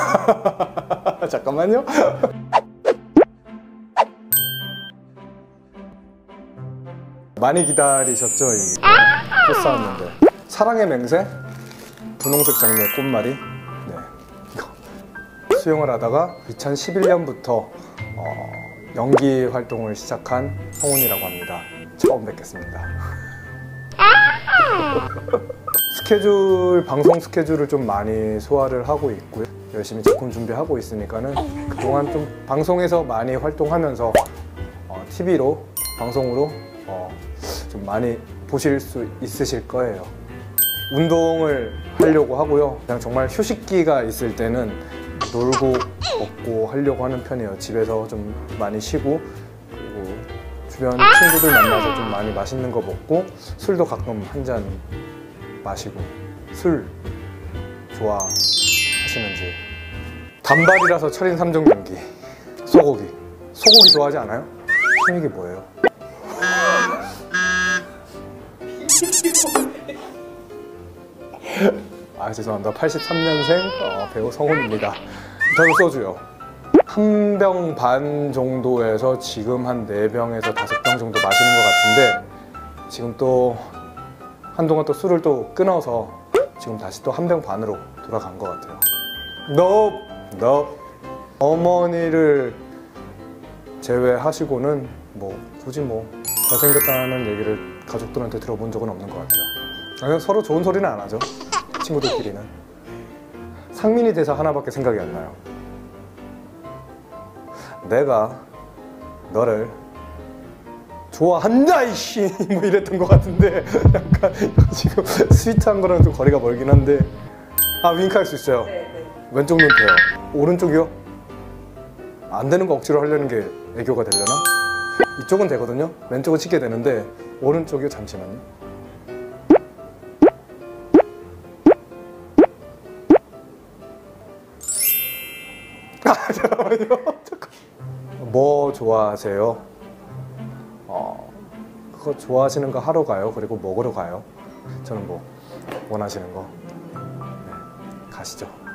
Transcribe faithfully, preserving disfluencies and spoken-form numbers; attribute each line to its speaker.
Speaker 1: 잠깐만요. 많이 기다리셨죠? 이 꽃사왔는데 사랑의 맹세? 분홍색 장미의 꽃말이. 네. 이거 수영을 하다가 이천십일 년부터 어, 연기 활동을 시작한 성훈이라고 합니다. 처음 뵙겠습니다. 스케줄, 방송 스케줄을 좀 많이 소화를 하고 있고요. 열심히 작품 준비하고 있으니까는 그동안 좀 방송에서 많이 활동하면서 어, 티비로, 방송으로 어, 좀 많이 보실 수 있으실 거예요. 운동을 하려고 하고요. 그냥 정말 휴식기가 있을 때는 놀고 먹고 하려고 하는 편이에요. 집에서 좀 많이 쉬고, 그리고 주변 친구들 만나서 좀 많이 맛있는 거 먹고, 술도 가끔 한 잔 마시고. 술 좋아하시는지. 단발이라서 철인 삼 종 경기. 소고기. 소고기 좋아하지 않아요? 이게 뭐예요? 아 죄송합니다. 팔십삼 년생 어, 배우 성훈입니다. 저는 소주요. 한 병 반 정도에서 지금 한 네 병에서 다섯 병 정도 마시는 것 같은데, 지금 또 한동안 또 술을 또 끊어서 지금 다시 또 한 병 반으로 돌아간 것 같아요. 너, 너 어머니를 제외하시고는 뭐 굳이 뭐 잘생겼다는 얘기를 가족들한테 들어본 적은 없는 것 같아요. 아니, 서로 좋은 소리는 안 하죠. 친구들끼리는. 상민이 대사 하나밖에 생각이 안 나요. 내가 너를 좋아한다 이씨 뭐 이랬던 것 같은데, 약간 지금 스위트한 거랑 좀 거리가 멀긴 한데. 아 윙크할 수 있어요.
Speaker 2: 네, 네.
Speaker 1: 왼쪽 눈 돼요. 오른쪽이요? 안 되는 거 억지로 하려는 게 애교가 되려나? 이쪽은 되거든요. 왼쪽은 찍게 되는데 오른쪽이요? 잠시만요. 아 잠깐만요. 잠깐. 뭐 좋아하세요? 어 그거 좋아하시는 거 하러 가요. 그리고 먹으러 가요. 저는 뭐 원하시는 거. 네, 가시죠.